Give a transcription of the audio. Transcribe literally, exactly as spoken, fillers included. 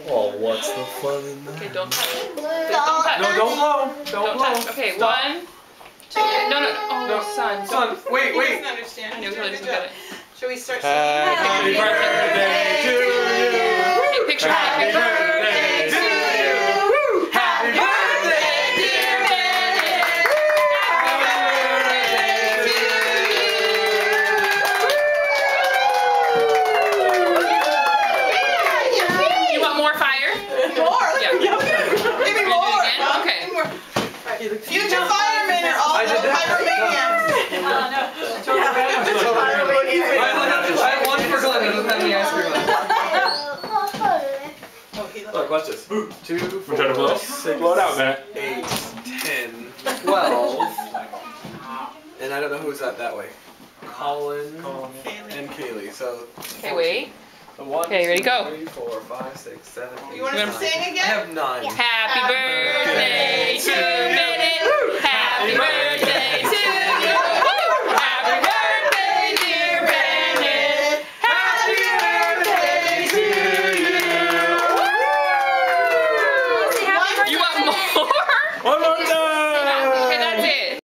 Oh, what's the fun in that? Okay, don't touch. Don't touch. No, don't blow. Don't, Don't blow. touch. Okay, Stop. one, two. No, no, no. Oh, No. son. Son, wait, He wait. doesn't understand. I know, He's he doing a doesn't good get job. it. Shall we start singing? Happy birthday to you. Hey, picture. Happy Happy birthday to you. Woo! Happy birthday, dear Bennett. Happy birthday to You want more fire? More? Yeah. Give me Gonna do it more. again? Huh? Okay. Give me more. Future firemen are all I did that. pyromaniacs. I have one for Glenn. It doesn't have any ice cream on Oh, he it. Look, watch this. Two, four, trying to blow? six, Blow it out, Bennett. eight, ten, twelve. And I don't know who's that that way. Colin and Kaylee. So. Okay, wait. So one, Okay, ready, two, go. Three, four, five, six, seven, eight, You want us to nine. sing I again? have nine. Happy birthday to Bennett. Happy birthday to you. Woo! Happy birthday, dear Bennett. Happy birthday to you. You want more? One more time!